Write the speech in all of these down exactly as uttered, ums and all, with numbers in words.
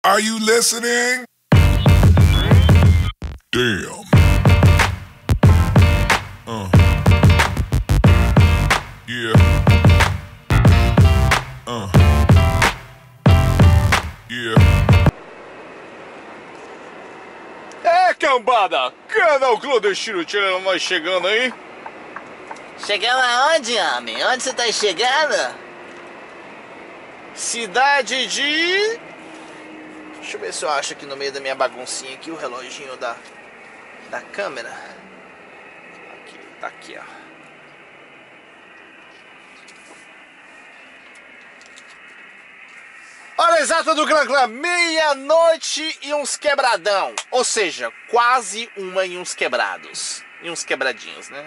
Are you listening? Damn. Uh. Yeah. Uh. Yeah. É, cambada! Canal Clandestino Channel, nós chegando aí. Chegamos aonde, homem? Onde você tá chegando? Cidade de... Deixa eu ver se eu acho aqui no meio da minha baguncinha aqui o reloginho da, da câmera. Aqui, tá aqui, ó. Hora exata do Clã Clã, meia-noite e uns quebradão. Ou seja, quase uma e uns quebrados. E uns quebradinhos, né?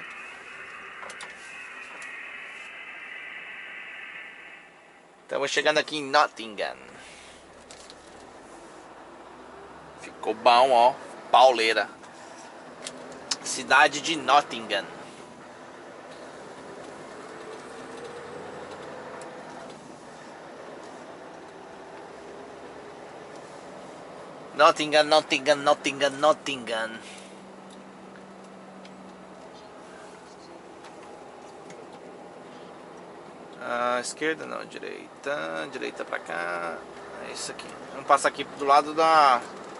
Estamos chegando aqui em Nottingham. Ficou bom, ó. Pauleira. Cidade de Nottingham. Nottingham, Nottingham, Nottingham, Nottingham. Ah, esquerda não, direita. Direita pra cá. É isso aqui. Vamos passar aqui do lado da...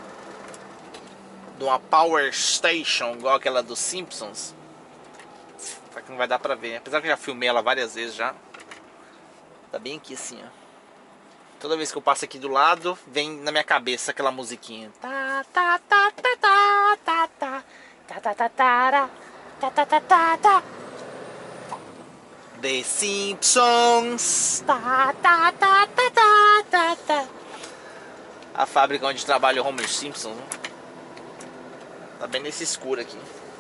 de uma Power Station, igual aquela dos Simpsons. Só que não vai dar pra ver. Apesar que eu já filmei ela várias vezes já. Tá bem aqui assim, ó. Toda vez que eu passo aqui do lado, vem na minha cabeça aquela musiquinha. Tá, tá, tá, tá, tá, tá, tá, tá, tá, tá, tá, tá, tá, tá, tá, tá. The Simpsons. Tá, tá, tá, tá, tá, tá, tá. A fábrica onde trabalha o Homer Simpson, né? Tá bem nesse escuro aqui.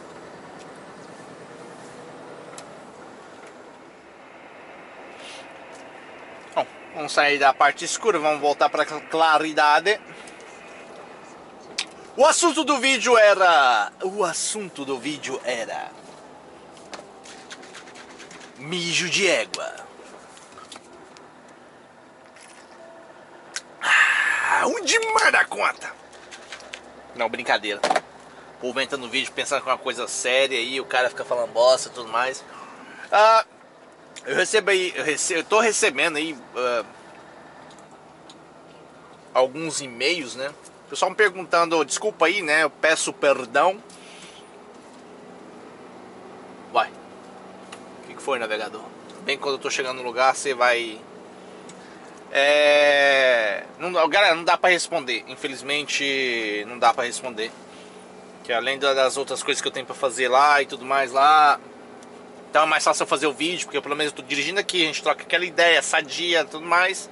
Bom, vamos sair da parte escura, vamos voltar para a claridade. O assunto do vídeo era... O assunto do vídeo era... mijo de égua. Ah, um demais da conta. Não, brincadeira. O povo entra no vídeo pensando que é uma coisa séria aí, o cara fica falando bosta e tudo mais. Ah, eu recebo aí, eu, recebo, eu tô recebendo aí uh, alguns e-mails, né? O pessoal me perguntando, desculpa aí, né? Eu peço perdão. Vai. O que, que foi, navegador? Bem, quando eu tô chegando no lugar, você vai... É... Não, galera, não dá pra responder. Infelizmente, não dá pra responder. Que além das outras coisas que eu tenho pra fazer lá e tudo mais lá, então é mais fácil eu fazer o vídeo, porque pelo menos eu tô dirigindo aqui, a gente troca aquela ideia, sadia e tudo mais.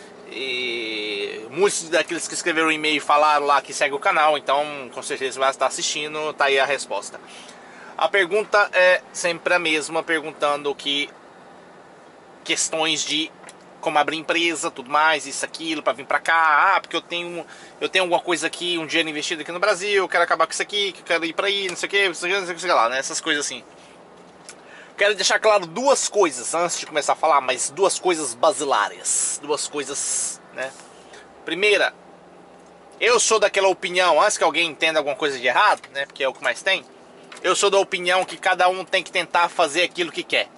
E muitos daqueles que escreveram o e-mail falaram lá que segue o canal, então com certeza vai estar assistindo, tá aí a resposta. A pergunta é sempre a mesma, perguntando que questões de como abrir empresa, tudo mais, isso, aquilo, pra vir pra cá. Ah, porque eu tenho eu tenho alguma coisa aqui, um dinheiro investido aqui no Brasil, eu quero acabar com isso aqui, que eu quero ir pra aí, não sei o que, não sei o que, não sei lá, né? Essas coisas assim. Quero deixar claro duas coisas antes de começar a falar, mas duas coisas basilares. Duas coisas, né? Primeira, eu sou daquela opinião, antes que alguém entenda alguma coisa de errado, né? Porque é o que mais tem. Eu sou da opinião que cada um tem que tentar fazer aquilo que quer.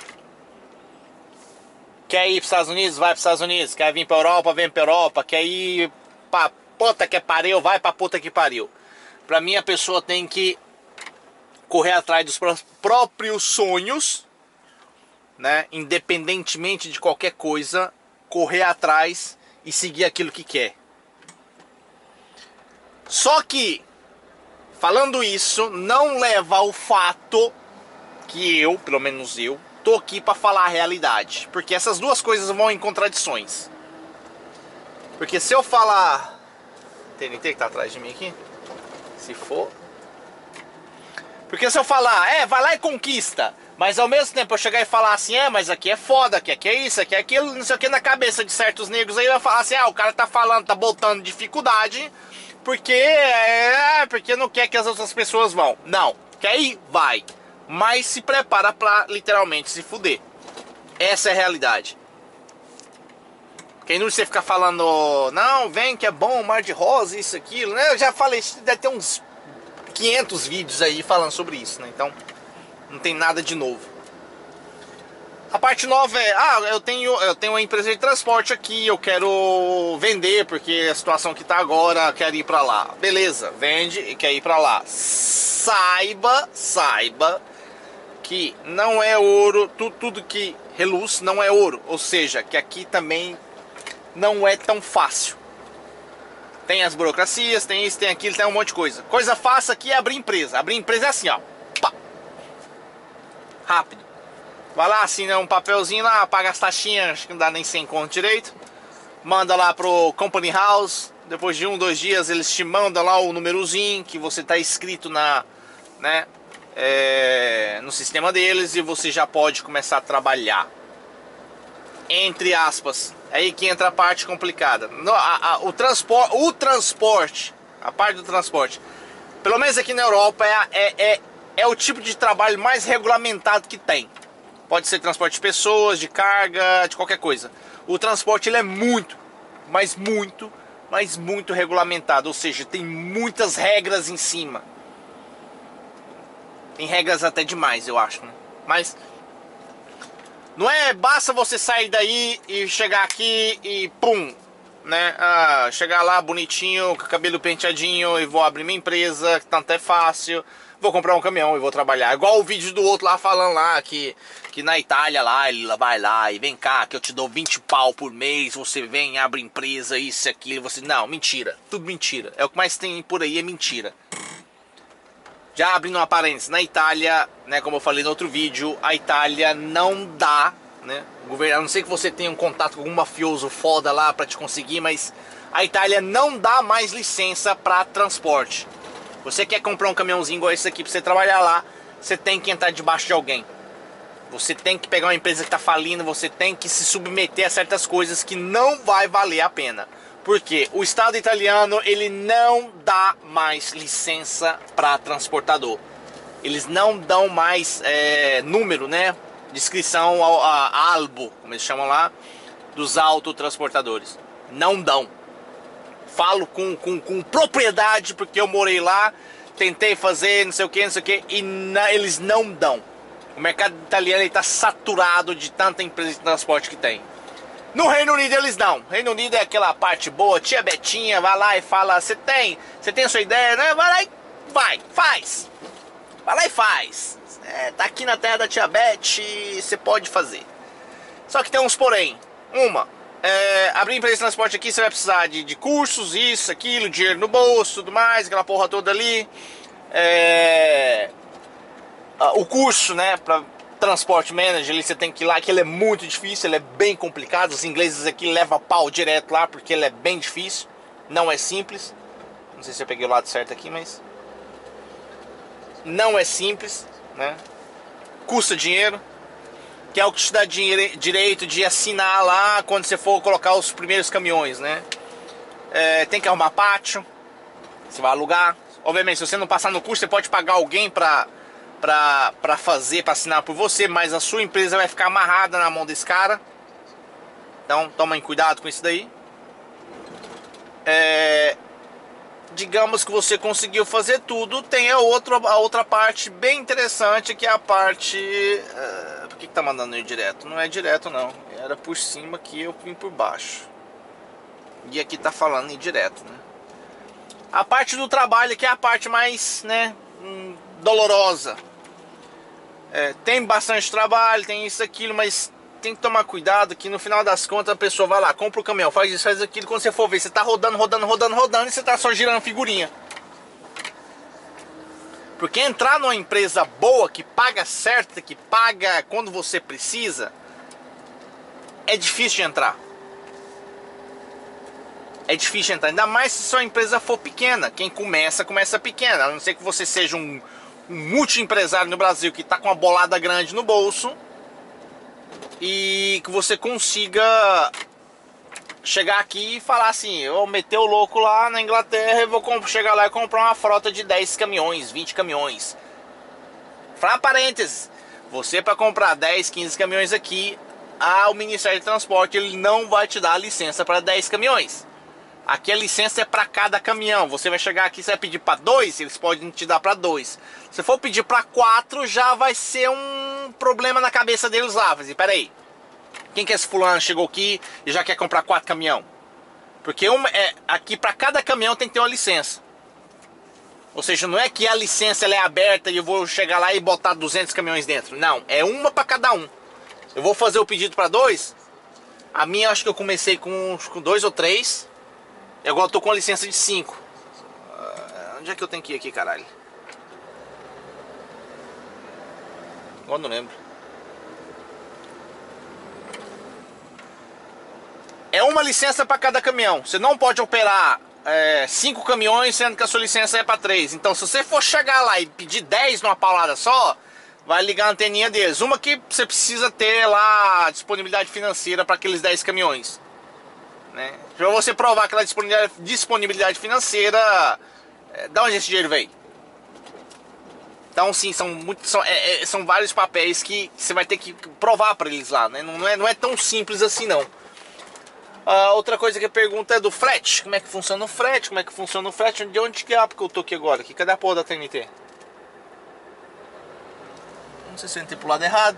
Quer ir para os Estados Unidos? Vai para os Estados Unidos. Quer vir para Europa? Vem para Europa. Quer ir para puta que pariu? Vai para puta que pariu. Para mim, a pessoa tem que correr atrás dos próprios sonhos, né? Independentemente de qualquer coisa, correr atrás e seguir aquilo que quer. Só que, falando isso, não leva ao fato que eu, pelo menos eu, tô aqui para falar a realidade, porque essas duas coisas vão em contradições. Porque se eu falar... T N T que tá atrás de mim aqui? Se for... Porque se eu falar, é, vai lá e conquista, mas ao mesmo tempo eu chegar e falar assim, é, mas aqui é foda, aqui, aqui é isso, aqui é aquilo, não sei o que, na cabeça de certos negros aí vai falar assim, ah, o cara tá falando, tá botando dificuldade, porque, é, porque não quer que as outras pessoas vão. Não, quer ir? Vai. Mas se prepara pra literalmente se fuder. Essa é a realidade. Que é inútil você ficar falando, não, vem que é bom, mar de rosa, isso, aquilo, né? Eu já falei, deve ter uns quinhentos vídeos aí falando sobre isso, né? Então, não tem nada de novo. A parte nova é, ah, eu tenho, eu tenho uma empresa de transporte aqui, eu quero vender, porque a situação que tá agora, eu quero ir pra lá. Beleza, vende e quer ir pra lá. Saiba, saiba que não é ouro, tu, tudo que reluz não é ouro. Ou seja, que aqui também não é tão fácil. Tem as burocracias, tem isso, tem aquilo, tem um monte de coisa. Coisa fácil aqui é abrir empresa. Abrir empresa é assim, ó. Pá. Rápido. Vai lá, assina um papelzinho lá, paga as taxinhas, acho que não dá nem cem conto direito. Manda lá pro Company House. Depois de um, dois dias eles te mandam lá o númerozinho que você tá inscrito na, né, é, no sistema deles, e você já pode começar a trabalhar. Entre aspas. Aí que entra a parte complicada. No, a, a, o, transpor, o transporte, a parte do transporte, pelo menos aqui na Europa, é, é, é, é o tipo de trabalho mais regulamentado que tem. Pode ser transporte de pessoas, de carga, de qualquer coisa. O transporte ele é muito, mas muito, mas muito regulamentado. Ou seja, tem muitas regras em cima. Tem regras até demais, eu acho, né? Mas não é basta você sair daí e chegar aqui e pum, né? Ah, chegar lá bonitinho, com o cabelo penteadinho e vou abrir minha empresa, que tanto é fácil. Vou comprar um caminhão e vou trabalhar. Igual o vídeo do outro lá falando lá que, que na Itália lá, ele vai lá e vem cá que eu te dou vinte pau por mês, você vem, abre empresa, isso e aquilo, você... Não, mentira, tudo mentira. É o que mais tem por aí, é mentira. Já abrindo uma parênteses, na Itália, né, como eu falei no outro vídeo, a Itália não dá, né, o governo, a não ser que você tenha um contato com algum mafioso foda lá pra te conseguir, mas a Itália não dá mais licença pra transporte. Você quer comprar um caminhãozinho igual esse aqui pra você trabalhar lá, você tem que entrar debaixo de alguém. Você tem que pegar uma empresa que tá falindo, você tem que se submeter a certas coisas que não vai valer a pena. Porque o Estado italiano, ele não dá mais licença para transportador. Eles não dão mais é, número, né, de inscrição ao a, albo, como eles chamam lá, dos autotransportadores. Não dão. Falo com, com, com propriedade, porque eu morei lá, tentei fazer não sei o que, não sei o que, e na, eles não dão. O mercado italiano está saturado de tanta empresa de transporte que tem. No Reino Unido eles dão. O Reino Unido é aquela parte boa, tia Betinha, vai lá e fala, você tem, você tem a sua ideia, né? Vai lá e vai, faz. Vai lá e faz. É, tá aqui na terra da tia Beth, você pode fazer. Só que tem uns porém. Uma, é, abrir empresa de transporte aqui, você vai precisar de, de cursos, isso, aquilo, dinheiro no bolso, tudo mais, aquela porra toda ali. É, o curso, né, pra Transport Manager, ali você tem que ir lá, que ele é muito difícil, ele é bem complicado. Os ingleses aqui levam pau direto lá, porque ele é bem difícil, não é simples. Não sei se eu peguei o lado certo aqui, mas não é simples, né? Custa dinheiro, que é o que te dá dinheiro, direito de assinar lá quando você for colocar os primeiros caminhões, né? É, tem que arrumar pátio, você vai alugar. Obviamente, se você não passar no curso, você pode pagar alguém pra, pra, pra fazer, pra assinar por você, mas a sua empresa vai ficar amarrada na mão desse cara. Então, tomem cuidado com isso daí. É, digamos que você conseguiu fazer tudo, tem a outra, a outra parte bem interessante, que é a parte... Uh, por que que tá mandando eu direto? Não é direto não, era por cima que eu vim por baixo. E aqui tá falando indireto, né? A parte do trabalho, que é a parte mais, né, hum, dolorosa. É, tem bastante trabalho, tem isso, aquilo, mas tem que tomar cuidado que no final das contas a pessoa vai lá, compra o caminhão, faz isso, faz aquilo. Quando você for ver, você tá rodando, rodando, rodando, rodando e você tá só girando figurinha. Porque entrar numa empresa boa, que paga certo, que paga quando você precisa, é difícil de entrar. É difícil de entrar, ainda mais se sua empresa for pequena. Quem começa, começa pequena. A não ser que você seja um, um multi-empresário no Brasil que está com uma bolada grande no bolso e que você consiga chegar aqui e falar assim: eu vou meter o louco lá na Inglaterra e vou chegar lá e comprar uma frota de dez caminhões, vinte caminhões. Pra parênteses, você para comprar dez, quinze caminhões aqui, ah, o Ministério de Transporte ele não vai te dar a licença para dez caminhões. Aqui a licença é para cada caminhão. Você vai chegar aqui, você vai pedir para dois, eles podem te dar para dois. Se for pedir para quatro, já vai ser um problema na cabeça deles lá. Vai dizer, peraí, quem que é esse fulano chegou aqui e já quer comprar quatro caminhão? Porque uma, é, aqui para cada caminhão tem que ter uma licença. Ou seja, não é que a licença ela é aberta e eu vou chegar lá e botar duzentos caminhões dentro. Não, é uma para cada um. Eu vou fazer o pedido para dois. A minha acho que eu comecei com, com dois ou três. E agora eu tô com a licença de cinco. Uh, onde é que eu tenho que ir aqui, caralho? Agora não lembro. É uma licença para cada caminhão. Você não pode operar é, cinco caminhões, sendo que a sua licença é para três. Então, se você for chegar lá e pedir dez numa paulada só, vai ligar a anteninha deles. Uma que você precisa ter lá disponibilidade financeira para aqueles dez caminhões, né? Para você provar aquela disponibilidade, disponibilidade financeira, é, da onde esse dinheiro veio? Então, sim, são, muito, são, é, é, são vários papéis que, que você vai ter que provar para eles lá, né? Não é, não é tão simples assim, não. Uh, outra coisa que a pergunta é do frete. Como é que funciona o frete? Como é que funciona o frete? De onde que é que eu tô aqui agora? Aqui, cadê a porra da T N T? Não sei se eu entrei pro lado errado.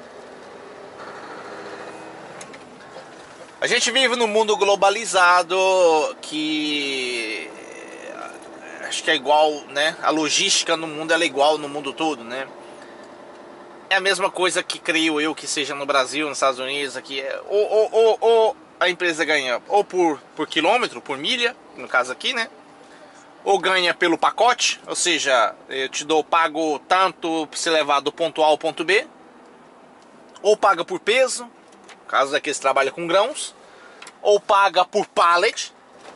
A gente vive num mundo globalizado que acho que é igual, né? A logística no mundo ela é igual no mundo todo, né? É a mesma coisa que creio eu que seja no Brasil, nos Estados Unidos, aqui. Ou, ou, ou, ou a empresa ganha ou por, por quilômetro, por milha, no caso aqui, né? Ou ganha pelo pacote, ou seja, eu te dou, pago tanto para você levar do ponto A ao ponto B. Ou paga por peso, no caso daqueles que trabalham com grãos. Ou paga por pallet,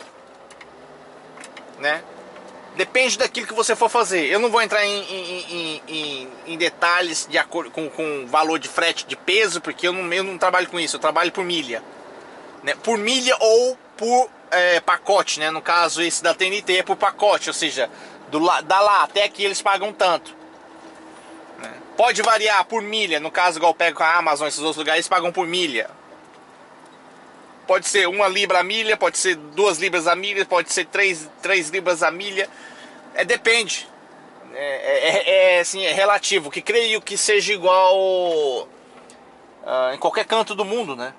né? Depende daquilo que você for fazer. Eu não vou entrar em, em, em, em, em detalhes de acordo com, com valor de frete de peso, porque eu não, eu não trabalho com isso, eu trabalho por milha, né? Por milha ou por é, pacote, né? No caso esse da T N T é por pacote, ou seja, do, da lá até aqui eles pagam tanto, né? Pode variar por milha, no caso igual eu pego com a Amazon, esses outros lugares eles pagam por milha. Pode ser uma libra a milha, pode ser duas libras a milha, pode ser três, três libras a milha. É, depende. É, é, é, assim, é relativo. Que creio que seja igual uh, em qualquer canto do mundo, né?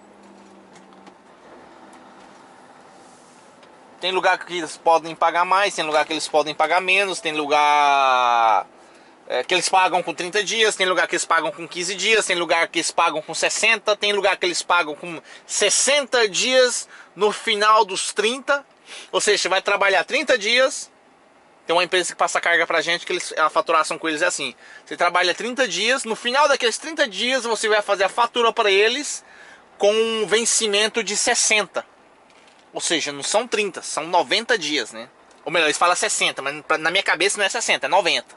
Tem lugar que eles podem pagar mais, tem lugar que eles podem pagar menos, tem lugar é, que eles pagam com trinta dias, tem lugar que eles pagam com quinze dias, tem lugar que eles pagam com sessenta, tem lugar que eles pagam com sessenta dias no final dos trinta. Ou seja, você vai trabalhar trinta dias. Tem uma empresa que passa carga pra gente, que eles, a faturação com eles é assim: você trabalha trinta dias, no final daqueles trinta dias você vai fazer a fatura para eles com um vencimento de sessenta. Ou seja, não são trinta, são noventa dias, né? Ou melhor, eles falam sessenta, mas na minha cabeça não é sessenta, é noventa.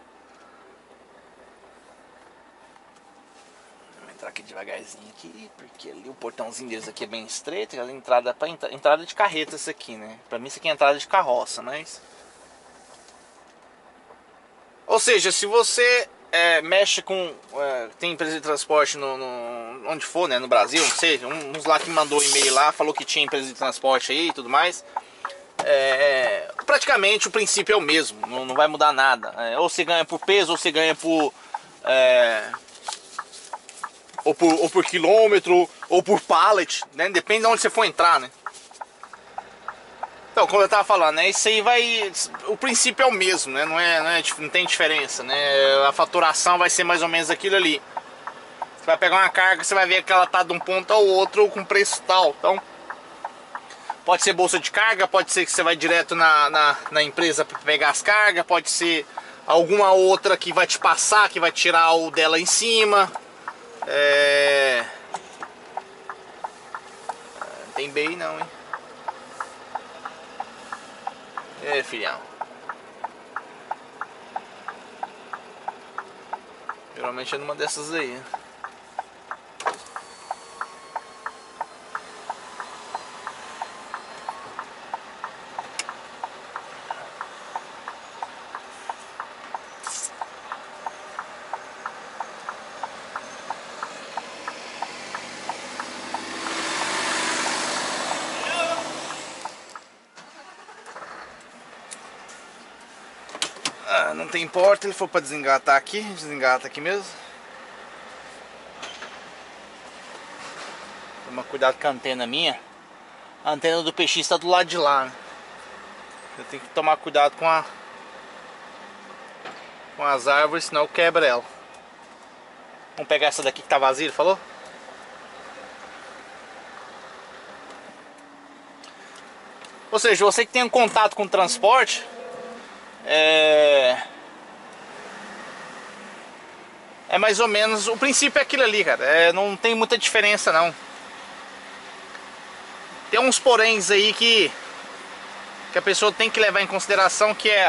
Vou entrar aqui devagarzinho aqui, porque ali o portãozinho deles aqui é bem estreito, a entrada para entrada de carreta isso aqui, né? Para mim isso aqui é entrada de carroça, mas ou seja, se você é, mexe com é, tem empresa de transporte no, no, onde for, né, no Brasil, não sei, uns lá que mandou e-mail lá, falou que tinha empresa de transporte aí e tudo mais, é, praticamente o princípio é o mesmo, não, não vai mudar nada, é, ou você ganha por peso, ou você ganha por, é, ou por ou por quilômetro, ou por pallet, né, depende de onde você for entrar, né. Então, como eu tava falando, né, isso aí vai, o princípio é o mesmo, né, não, é, não, é, não tem diferença, né, a faturação vai ser mais ou menos aquilo ali. Você vai pegar uma carga, você vai ver que ela tá de um ponto ao outro com preço tal, então pode ser bolsa de carga, pode ser que você vai direto na, na, na empresa para pegar as cargas, pode ser alguma outra que vai te passar, que vai tirar o dela em cima, é... não tem B I não, hein. É, filhão. Geralmente é numa dessas aí. Ah, não tem porta, ele foi pra desengatar aqui, desengata aqui mesmo. Toma cuidado com a antena minha. A antena do P X está do lado de lá, né? Eu tenho que tomar cuidado com a com as árvores, senão eu quebro ela. Vamos pegar essa daqui que tá vazia, ele falou? Ou seja, você que tem um contato com o transporte, é... é mais ou menos, o princípio é aquilo ali, cara. É, não tem muita diferença não. Tem uns poréns aí que que a pessoa tem que levar em consideração, que é...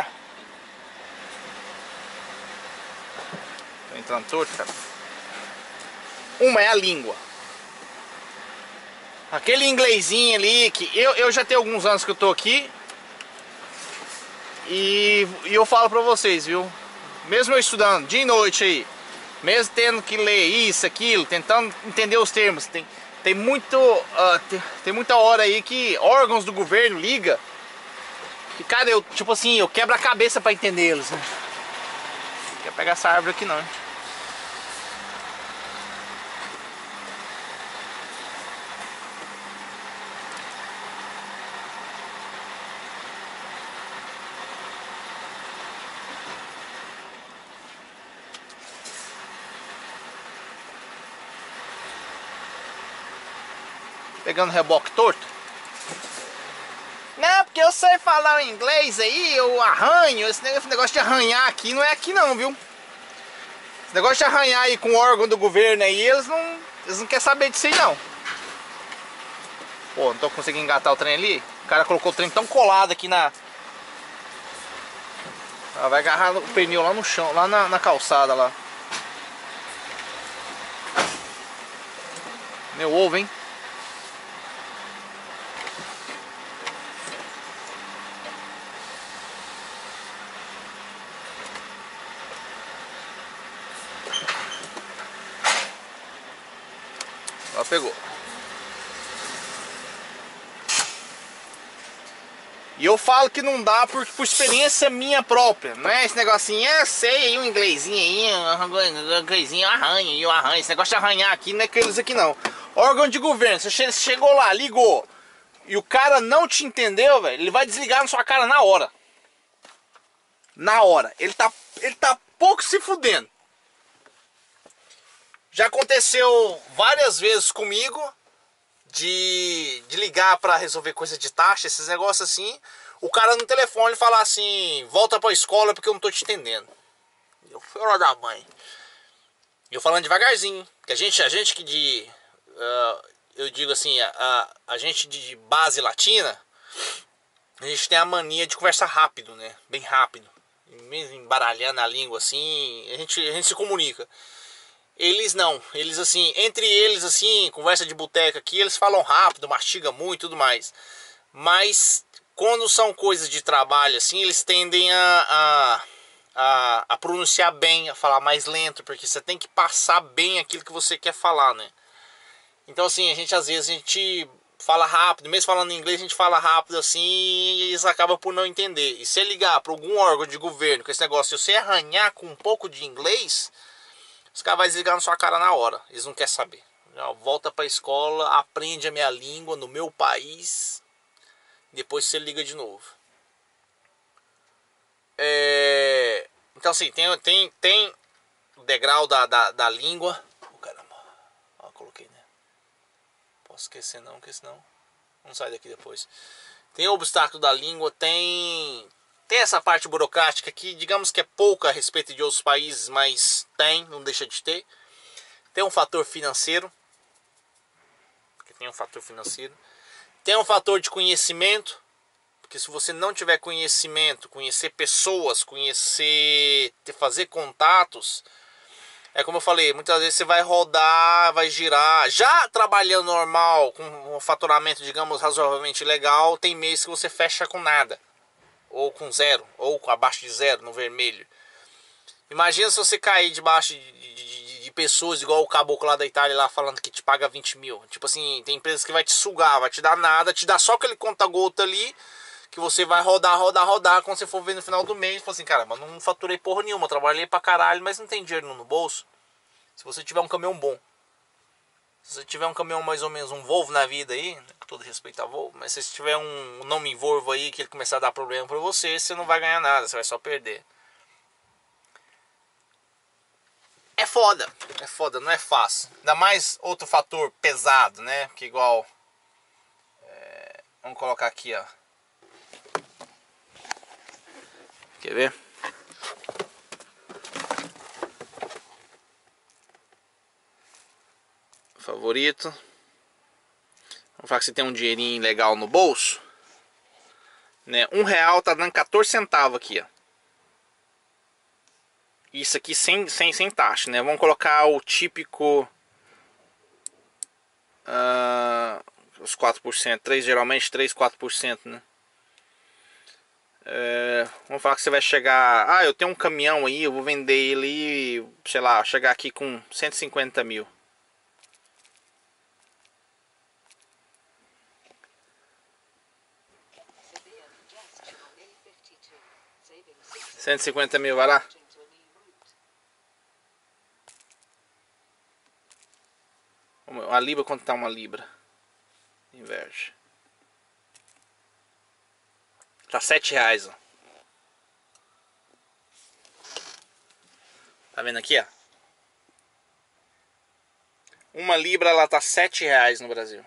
Tô entrando torto, cara. Uma é a língua. Aquele inglesinho ali que eu, eu já tenho alguns anos que eu tô aqui. E, e eu falo pra vocês, viu? Mesmo eu estudando dia e noite aí, mesmo tendo que ler isso, aquilo, tentando entender os termos, tem, tem, muito, uh, tem, tem muita hora aí que órgãos do governo ligam. E cara, eu tipo assim, eu quebro a cabeça pra entendê-los, né? Não quer pegar essa árvore aqui não, hein? Pegando reboque torto. Não, porque eu sei falar o inglês aí, eu arranho. Esse negócio de arranhar aqui não é aqui não, viu? Esse negócio de arranhar aí com o órgão do governo aí, eles não, eles não querem saber disso aí não. Pô, não tô conseguindo engatar o trem ali. O cara colocou o trem tão colado aqui na... Ah, vai agarrar o pneu lá no chão, lá na, na calçada lá. Meu ovo, hein? Ó, pegou. E eu falo que não dá por, por experiência minha própria. Não é esse negocinho, é, sei aí, um inglesinho aí, um inglesinho, eu arranho, eu arranho. Esse negócio de arranhar aqui não é aqueles aqui não. Órgão de governo, você chegou lá, ligou, e o cara não te entendeu, velho, ele vai desligar na sua cara na hora. Na hora. Ele tá, ele tá pouco se fudendo. Já aconteceu várias vezes comigo de, de ligar pra resolver coisa de taxa, esses negócios assim. O cara no telefone falar assim, volta pra escola porque eu não tô te entendendo. Eu fui hora da mãe. Eu falando devagarzinho, que a gente, a gente que de... Uh, eu digo assim, a, a gente de base latina, a gente tem a mania de conversar rápido, né? Bem rápido. Mesmo embaralhando a língua assim, a gente, a gente se comunica. Eles não, eles assim, entre eles assim, conversa de boteca aqui, eles falam rápido, mastiga muito e tudo mais. Mas quando são coisas de trabalho assim, eles tendem a, a, a, a pronunciar bem, a falar mais lento, porque você tem que passar bem aquilo que você quer falar, né? Então assim, a gente às vezes a gente fala rápido, mesmo falando em inglês a gente fala rápido assim, e eles acabam por não entender. E se ligar para algum órgão de governo com esse negócio, se você arranhar com um pouco de inglês, os caras vão desligar na sua cara na hora. Eles não querem saber. Volta pra escola, aprende a minha língua no meu país. Depois você liga de novo. É... Então assim, tem, tem, tem o degrau da, da, da língua. Oh, caramba. Ó, coloquei, né? Posso esquecer não, porque senão não sai daqui depois. Tem o obstáculo da língua, tem... Tem essa parte burocrática que, digamos que é pouca a respeito de outros países, mas tem, não deixa de ter. Tem um fator financeiro. Tem um fator financeiro. Tem um fator de conhecimento. Porque se você não tiver conhecimento, conhecer pessoas, conhecer, fazer contatos, é como eu falei, muitas vezes você vai rodar, vai girar. Já trabalhando normal, com um faturamento, digamos, razoavelmente legal, tem mês que você fecha com nada. Ou com zero, ou abaixo de zero, no vermelho. Imagina se você cair debaixo de, de, de, de pessoas igual o caboclo lá da Itália lá falando que te paga vinte mil. Tipo assim, tem empresas que vai te sugar, vai te dar nada, te dar só aquele conta-gota ali, que você vai rodar, rodar, rodar. Quando você for ver no final do mês, fala assim, cara, mas não faturei porra nenhuma, eu trabalhei pra caralho, mas não tem dinheiro no bolso. Se você tiver um caminhão bom, se você tiver um caminhão mais ou menos um Volvo na vida aí, né, com todo respeito a Volvo, mas se você tiver um nome Volvo aí que ele começar a dar problema pra você, você não vai ganhar nada, você vai só perder. É foda, é foda, não é fácil. Ainda mais outro fator pesado, né? Que igual... É, vamos colocar aqui, ó. Quer ver? Favorito. Vamos falar que você tem um dinheirinho legal no bolso. Né? Um real tá dando quatorze centavos aqui, ó. Isso aqui sem, sem, sem taxa, né? Vamos colocar o típico... Uh, os quatro por cento. três, geralmente três, quatro por cento, né? É, vamos falar que você vai chegar... Ah, eu tenho um caminhão aí, eu vou vender ele, sei lá, chegar aqui com cento e cinquenta mil. cento e cinquenta mil, vai lá. A libra, quanto tá uma libra? Inverte. Tá sete reais, ó. Tá vendo aqui, ó? Uma libra, ela tá sete reais no Brasil.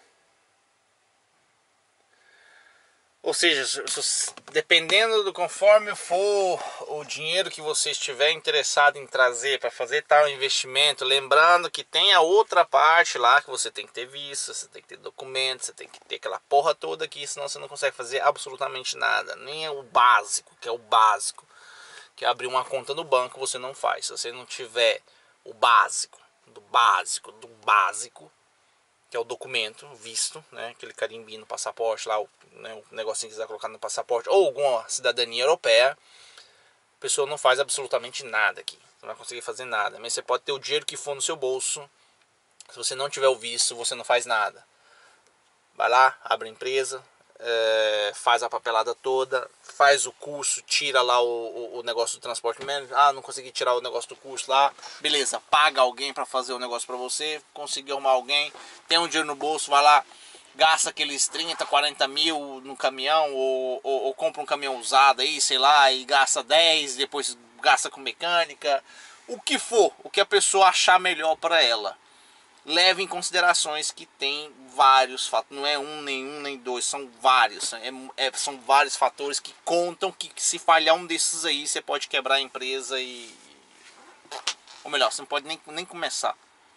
Ou seja, dependendo do conforme for o dinheiro que você estiver interessado em trazer para fazer tal investimento, lembrando que tem a outra parte lá que você tem que ter visto, você tem que ter documento, você tem que ter aquela porra toda aqui, senão você não consegue fazer absolutamente nada, nem o básico, que é o básico, que é abrir uma conta no banco, você não faz. Se você não tiver o básico, do básico, do básico, que é o documento, visto, né, aquele carimbinho no passaporte lá, o, né, o negocinho que você vai colocar no passaporte, ou alguma cidadania europeia, a pessoa não faz absolutamente nada aqui, você não vai conseguir fazer nada, mas você pode ter o dinheiro que for no seu bolso, se você não tiver o visto, você não faz nada. Vai lá, abre a empresa, é, faz a papelada toda, faz o curso, tira lá o, o, o negócio do transporte manager. Ah, não consegui tirar o negócio do curso lá, beleza, paga alguém para fazer o negócio para você, conseguiu arrumar alguém, tem um dinheiro no bolso, vai lá, gasta aqueles trinta, quarenta mil no caminhão, ou, ou, ou compra um caminhão usado aí, sei lá, e gasta dez, depois gasta com mecânica, o que for, o que a pessoa achar melhor para ela. Leve em considerações que tem vários fatores, não é um, nem um, nem dois, são vários, é, é, são vários fatores que contam que, que se falhar um desses aí, você pode quebrar a empresa e... Ou melhor, você não pode nem, nem começar.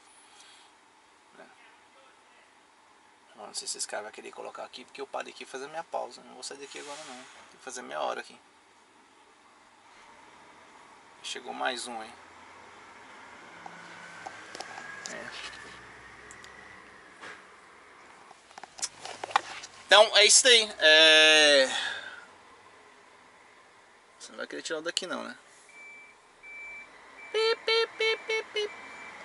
Não sei se esse cara vai querer colocar aqui, porque eu parei aqui fazer minha pausa, não vou sair daqui agora não, tem que fazer meia hora aqui. Chegou mais um aí. É. Então é isso aí. É... Você não vai querer tirar o daqui não, né? Pip, pip, pip, pip, pip.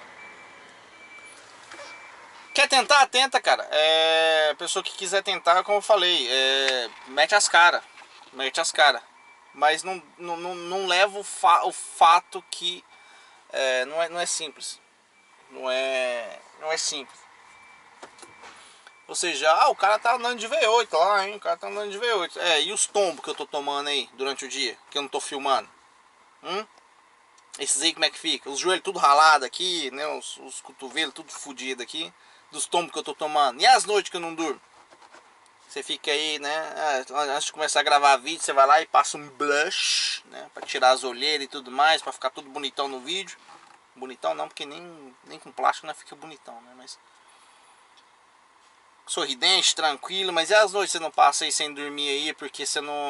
Quer tentar? Tenta, cara. É... Pessoa que quiser tentar, como eu falei, é... mete as caras. Mete as caras. Mas não, não, não, não leva o, fa... o fato que é... Não, é, não é simples. Não é, não é simples. Ou seja, ah, o cara tá andando de V oito lá, hein? O cara tá andando de V oito. É, e os tombos que eu tô tomando aí durante o dia, que eu não tô filmando? Hum? Esses aí como é que fica? Os joelhos tudo ralado aqui, né? Os, os cotovelos tudo fodido aqui. Dos tombos que eu tô tomando. E as noites que eu não durmo? Você fica aí, né? Antes de começar a gravar vídeo, você vai lá e passa um blush, né? Pra tirar as olheiras e tudo mais, pra ficar tudo bonitão no vídeo. Bonitão não, porque nem, nem com plástico não fica bonitão, né? Mas... sorridente, tranquilo, mas e as noites você não passa aí sem dormir aí, porque você não...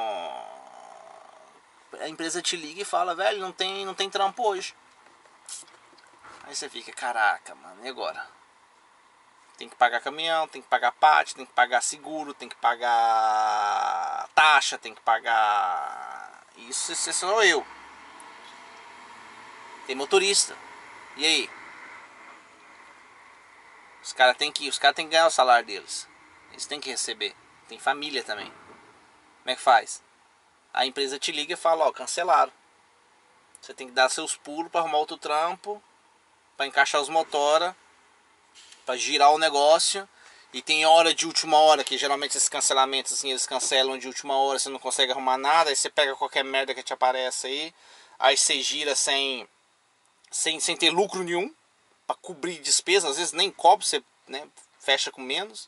A empresa te liga e fala, velho, não tem, não tem trampo hoje. Aí você fica, caraca, mano, e agora? Tem que pagar caminhão, tem que pagar pátio, tem que pagar seguro, tem que pagar taxa, tem que pagar... Isso, isso sou eu. Tem motorista. E aí? Os caras têm que, os caras têm que ganhar o salário deles. Eles têm que receber. Tem família também. Como é que faz? A empresa te liga e fala, ó, cancelaram. Você tem que dar seus pulos para arrumar outro trampo, para encaixar os motora, para girar o negócio. E tem hora de última hora, que geralmente esses cancelamentos assim, eles cancelam de última hora, você não consegue arrumar nada, aí você pega qualquer merda que te aparece aí, aí você gira sem sem, sem ter lucro nenhum, para cobrir despesas, às vezes nem cobre, você, né, fecha com menos.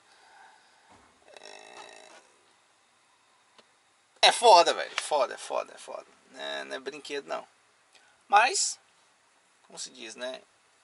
É foda, velho, foda, é foda, é foda. Não é, não é brinquedo não. Mas, como se diz, né?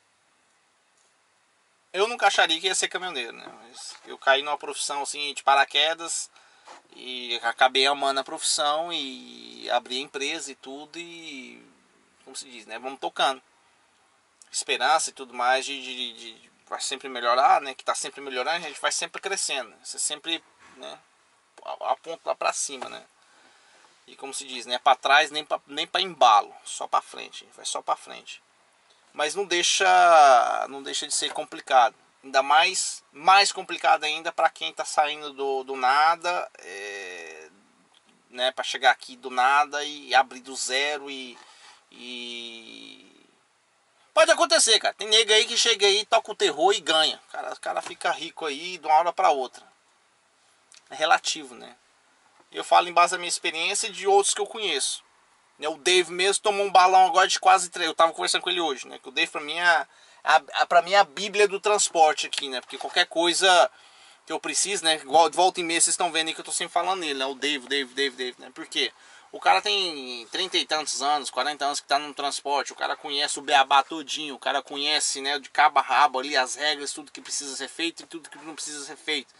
Eu nunca acharia que ia ser caminhoneiro, né? Mas eu caí numa profissão assim de paraquedas e acabei amando a profissão e abri a empresa e tudo e, como se diz, né? Vamos tocando. Esperança e tudo mais de, de, de, de vai sempre melhorar, né? Que tá sempre melhorando, a gente vai sempre crescendo. Você sempre, né? Aponta lá pra cima, né? E como se diz, né? Pra trás nem pra, nem pra embalo, só pra frente, vai só pra frente. Mas não deixa, não deixa de ser complicado. Ainda mais, mais complicado ainda para quem está saindo do, do nada, é, né, para chegar aqui do nada e abrir do zero e, e... Pode acontecer, cara. Tem nego aí que chega aí, toca o terror e ganha. Cara, o cara fica rico aí de uma hora para outra. É relativo, né? Eu falo em base da minha experiência e de outros que eu conheço. O Dave mesmo tomou um balão agora de quase três. Eu tava conversando com ele hoje, né? Que o Dave pra mim é a, a, pra mim é a bíblia do transporte aqui, né? Porque qualquer coisa que eu preciso, né? Igual de volta e meia, vocês estão vendo aí que eu tô sempre falando nele, né? O Dave, Dave, Dave, Dave, né? Por quê? O cara tem trinta e tantos anos, quarenta anos que tá no transporte. O cara conhece o beabá todinho. O cara conhece, né? De cabo a rabo ali as regras, tudo que precisa ser feito e tudo que não precisa ser feito.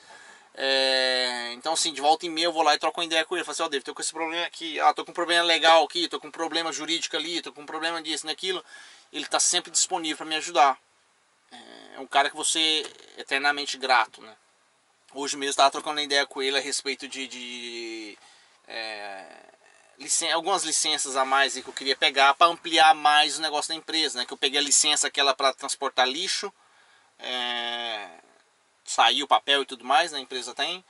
É, então assim, de volta e meia eu vou lá e troco uma ideia com ele. Falo assim, ó, oh, David, tô com esse problema aqui, ah, tô com um problema legal aqui, tô com um problema jurídico ali, tô com um problema disso, naquilo. Ele tá sempre disponível para me ajudar. É um cara que você é eternamente grato, né? Hoje mesmo eu tava trocando uma ideia com ele a respeito de, de é, licen algumas licenças a mais que eu queria pegar para ampliar mais o negócio da empresa, né? Que eu peguei a licença aquela para transportar lixo, é, saiu o papel e tudo mais, né, a empresa tem,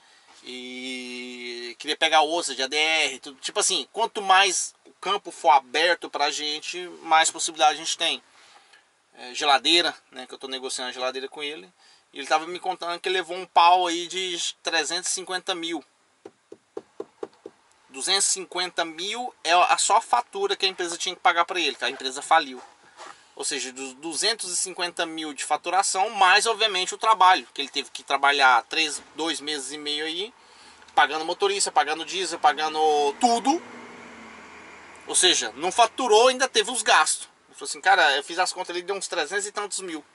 e queria pegar outra de A D R, tudo. Tipo assim, quanto mais o campo for aberto pra gente, mais possibilidade a gente tem. É, geladeira, né, que eu tô negociando a geladeira com ele, e ele tava me contando que ele levou um pau aí de trezentos e cinquenta mil. duzentos e cinquenta mil é a só fatura que a empresa tinha que pagar para ele, que a empresa faliu. Ou seja, dos duzentos e cinquenta mil de faturação, mais obviamente o trabalho, que ele teve que trabalhar três, dois meses e meio aí, pagando motorista, pagando diesel, pagando tudo. Ou seja, não faturou, ainda teve os gastos. Ele falou assim, cara, eu fiz as contas ali, deu uns trezentos e tantos mil.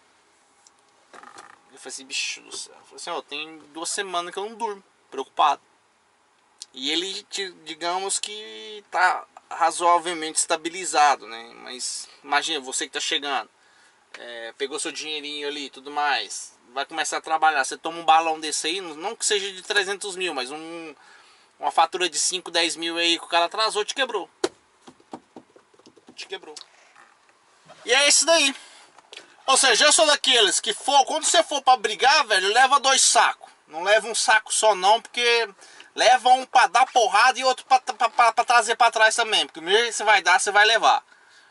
Eu falei assim, bicho do céu. Eu falei assim, ó, tem duas semanas que eu não durmo, preocupado. E ele, digamos que tá razoavelmente estabilizado, né? Mas imagina, você que tá chegando, é, pegou seu dinheirinho ali e tudo mais, vai começar a trabalhar, você toma um balão desse aí, não que seja de trezentos mil, mas um, uma fatura de cinco, dez mil aí que o cara atrasou, te quebrou. Te quebrou. E é isso daí. Ou seja, eu sou daqueles que for, quando você for pra brigar, velho, leva dois sacos. Não leva um saco só não, porque leva um pra dar porrada e outro pra, pra, pra, pra trazer pra trás também. Porque mesmo que você vai dar, você vai levar.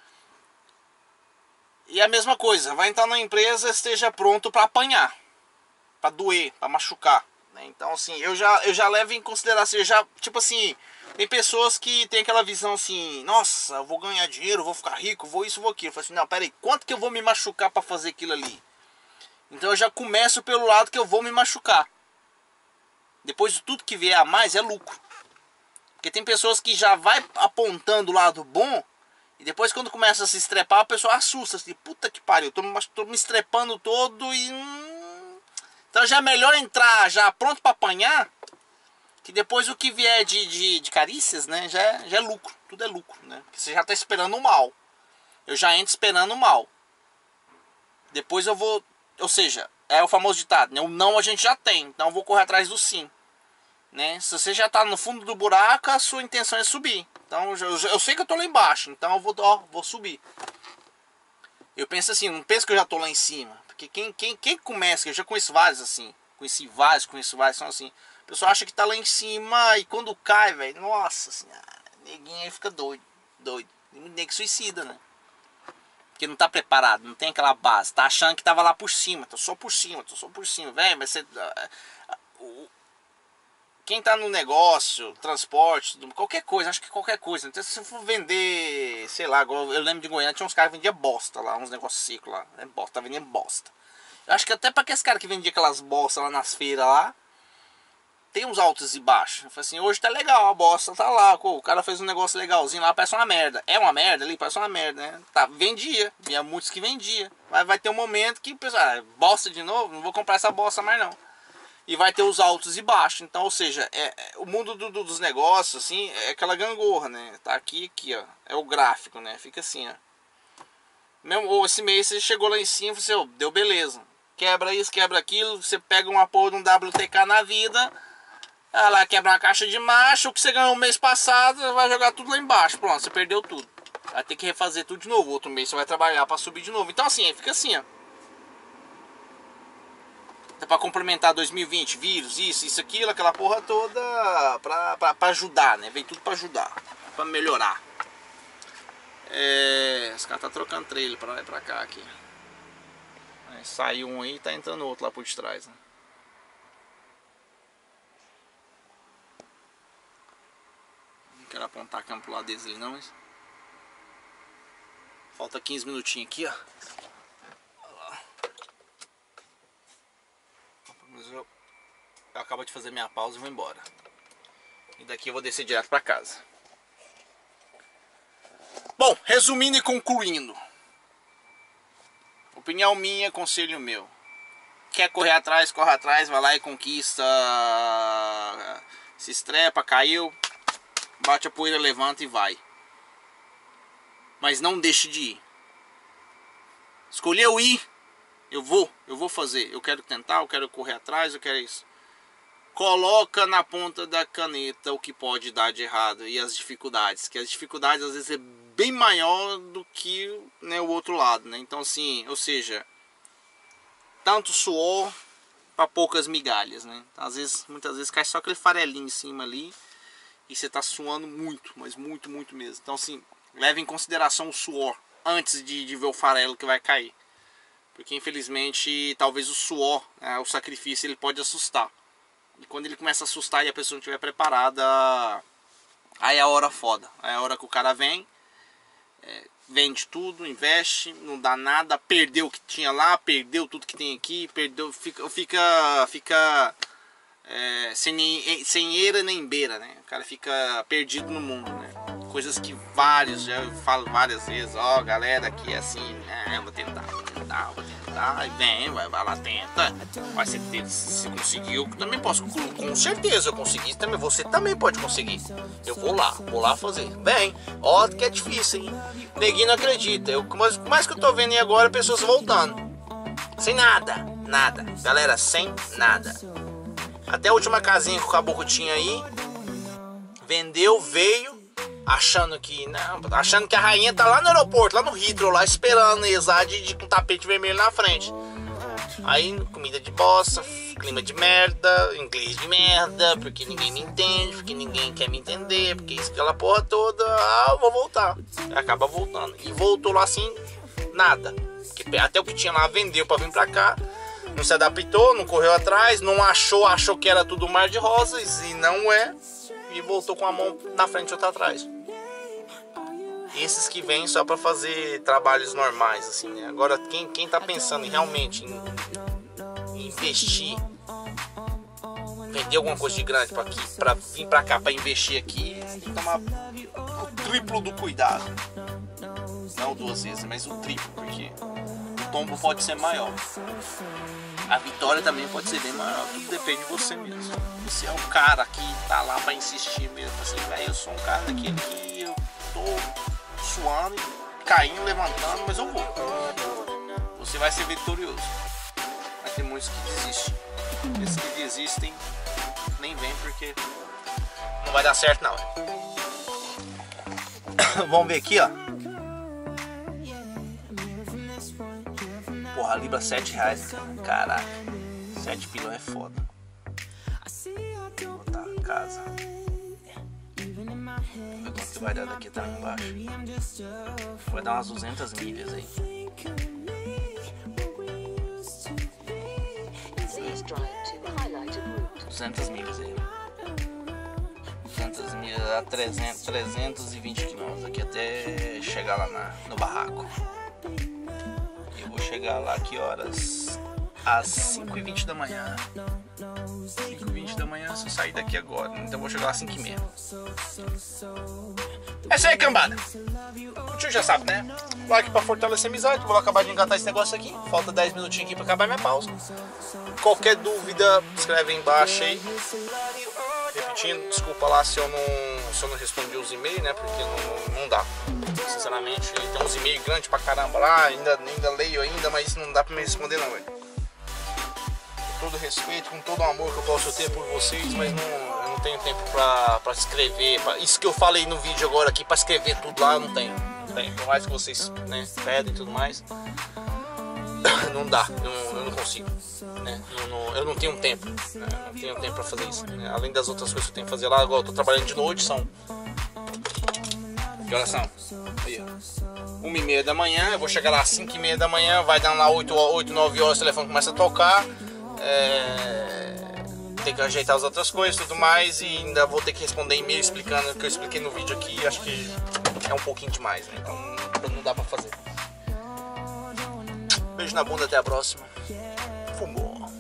E a mesma coisa, vai entrar na empresa, esteja pronto pra apanhar. Pra doer, pra machucar. Né? Então assim, eu já, eu já levo em consideração, eu já, tipo assim, tem pessoas que tem aquela visão assim, nossa, eu vou ganhar dinheiro, vou ficar rico, vou isso, vou aquilo. Eu falo assim, não, peraí, quanto que eu vou me machucar pra fazer aquilo ali? Então eu já começo pelo lado que eu vou me machucar. Depois de tudo que vier a mais é lucro. Porque tem pessoas que já vai apontando o lado bom e depois quando começa a se estrepar a pessoa assusta. Assim, puta que pariu, tô, tô me estrepando todo e... Hum... Então já é melhor entrar já pronto para apanhar, que depois o que vier de, de, de carícias, né, já é, já é lucro. Tudo é lucro, né? Porque você já tá esperando o mal. Eu já entro esperando o mal. Depois eu vou... Ou seja, é o famoso ditado, né? O não a gente já tem, então eu vou correr atrás do sim. Né? Se você já está no fundo do buraco, a sua intenção é subir. Então eu, eu sei que eu estou lá embaixo, então eu vou, ó, vou subir. Eu penso assim, não penso que eu já estou lá em cima. Porque quem, quem, quem começa, eu já conheço vários assim. Conheci vários, conheço vários, são assim. pessoa acha que tá lá em cima e quando cai, velho, nossa senhora, neguinho aí fica doido, doido. Nego suicida, né? Porque não tá preparado, não tem aquela base, tá achando que tava lá por cima, tô só por cima, tô só por cima, velho, mas você... Quem tá no negócio, transporte, qualquer coisa, acho que qualquer coisa. Então, se você for vender, sei lá, eu lembro de Goiânia, tinha uns caras que vendiam bosta lá, uns negócios secos lá, é bosta, tá vendendo bosta. Eu acho que até pra aqueles caras que vendiam aquelas bostas lá nas feiras lá, tem uns altos e baixos. Eu falei assim, hoje tá legal, a bosta tá lá, pô, o cara fez um negócio legalzinho lá, parece uma merda. É uma merda ali, parece uma merda, né? Tá, vendia, havia muitos que vendia. Mas vai ter um momento que, pessoal, ah, bosta de novo, não vou comprar essa bosta mais não. E vai ter os altos e baixos. Então, ou seja, é, é, o mundo do, do, dos negócios, assim, é aquela gangorra, né? Tá aqui, aqui, ó. É o gráfico, né? Fica assim, ó. Mesmo, ou esse mês você chegou lá em cima e você, oh, deu beleza. Quebra isso, quebra aquilo. Você pega uma porra de um W T K na vida. Ela lá quebra uma caixa de marcha. O que você ganhou no mês passado, vai jogar tudo lá embaixo. Pronto, você perdeu tudo. Vai ter que refazer tudo de novo. Outro mês você vai trabalhar pra subir de novo. Então, assim, fica assim, ó. Dá pra complementar dois mil e vinte, vírus, isso, isso, aquilo, aquela porra toda pra, pra, pra ajudar, né? Vem tudo pra ajudar, pra melhorar. É, esse cara tá trocando trailer pra lá e pra cá aqui. Aí, saiu um aí e tá entrando outro lá por trás, né? Não quero apontar a câmera pro lado deles ali não, mas... Falta quinze minutinhos aqui, ó. Eu, eu acabo de fazer minha pausa e vou embora. E daqui eu vou descer direto pra casa. Bom, resumindo e concluindo. Opinião minha, conselho meu. Quer correr atrás, corre atrás, vai lá e conquista. Se estrepa, caiu, bate a poeira, levanta e vai. Mas não deixe de ir. Escolheu ir. Eu vou, eu vou fazer, eu quero tentar, eu quero correr atrás, eu quero isso. Coloca na ponta da caneta o que pode dar de errado e as dificuldades. Que as dificuldades às vezes é bem maior do que, né, o outro lado, né? Então assim, ou seja, tanto suor para poucas migalhas, né? Às vezes, muitas vezes cai só aquele farelinho em cima ali e você tá suando muito, mas muito, muito mesmo. Então assim, leve em consideração o suor antes de, de ver o farelo que vai cair. Porque infelizmente, talvez o suor, né, o sacrifício, ele pode assustar. E quando ele começa a assustar e a pessoa não estiver preparada, aí é a hora foda. Aí é a hora que o cara vem, é, vende tudo, investe, não dá nada, perdeu o que tinha lá, perdeu tudo que tem aqui, perdeu, fica, fica, fica é, sem, sem eira nem beira, né? O cara fica perdido no mundo, né? Coisas que vários, já eu falo várias vezes, ó, oh, galera, aqui é assim, né? Vou tentar, vou tentar, vou tentar, e vem, vai, vai lá, tenta, mas se, se conseguiu, eu também posso, com certeza eu consegui, também, você também pode conseguir, eu vou lá, vou lá fazer, vem, ó, que é difícil, hein, neguinho não acredita, eu, mas, mais que eu tô vendo aí agora, pessoas voltando, sem nada, nada, galera, sem nada, até a última casinha que o caboclo tinha aí, vendeu, veio, achando que não, achando que a rainha tá lá no aeroporto, lá no Heathrow, lá esperando eles lá de, de com tapete vermelho na frente. Aí comida de bosta, clima de merda, inglês de merda, porque ninguém me entende, porque ninguém quer me entender, porque isso, aquela porra toda, ah, eu vou voltar. Acaba voltando. E voltou lá assim, nada. Porque até o que tinha lá vendeu pra vir pra cá, não se adaptou, não correu atrás, não achou, achou que era tudo mar de rosas e não é. E voltou com a mão na frente e outra atrás. Esses que vêm só para fazer trabalhos normais, assim, né? Agora, quem, quem tá pensando em, realmente em, em investir, vender alguma coisa de grande para aqui, para vir para cá, para investir aqui, tem que tomar o triplo do cuidado. Não duas vezes, mas o triplo, porque o tombo pode ser maior. A vitória também pode ser bem maior, tudo depende de você mesmo. Você é o cara que tá lá pra insistir mesmo, assim, velho, eu sou um cara daquele que eu tô suando, caindo, levantando, mas eu vou. Você vai ser vitorioso. Mas tem muitos que desistem. Esses que desistem, nem vem porque não vai dar certo não. Vamos ver aqui, ó. Porra, a libra sete reais, cara. Caraca, sete pila é foda. casa. Vamos ver quanto que vai dar daqui até lá embaixo. Vai dar umas duzentas milhas aí. duzentas milhas aí. duzentas milhas dá trezentos, trezentos e vinte quilômetros aqui até chegar lá na, no barraco. Eu vou chegar lá que horas? Às cinco e vinte da manhã. cinco e vinte da manhã se eu sair daqui agora. Então eu vou chegar às cinco e meia. É isso aí, cambada. O tio já sabe, né? Vou aqui pra fortalecer a amizade. Vou acabar de engatar esse negócio aqui. Falta dez minutinhos aqui pra acabar minha pausa. Qualquer dúvida, escreve aí embaixo aí. Repetindo, desculpa lá se eu não, se eu não respondi os e-mails, né? Porque não, não dá. Sinceramente, tem uns e-mails grandes pra caramba lá. Ainda, ainda leio ainda, mas não dá pra me responder não, velho. Com todo respeito, com todo o amor que eu posso ter por vocês, mas não, eu não tenho tempo pra, pra escrever. Pra, isso que eu falei no vídeo agora aqui, pra escrever tudo lá, eu não tenho. Não tenho. Por mais que vocês, né, pedem e tudo mais, não dá, eu, eu não consigo. Né? Eu, não, eu não tenho tempo, né? Eu não tenho tempo pra fazer isso. Né? Além das outras coisas que eu tenho que fazer lá, agora eu tô trabalhando de noite, são. Que horas são? Aí, uma e meia da manhã, eu vou chegar lá às cinco e meia da manhã, vai dar lá oito, nove horas, o telefone começa a tocar. É... Tem que ajeitar as outras coisas e tudo mais. E ainda vou ter que responder e-mail explicando o que eu expliquei no vídeo aqui. Acho que é um pouquinho demais, né? Então não dá pra fazer. Beijo na bunda, até a próxima. Fumou.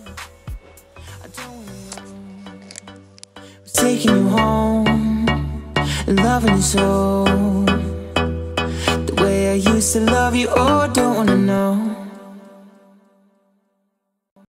Taking you home, loving you so, the way I used to love you, oh, don't wanna know.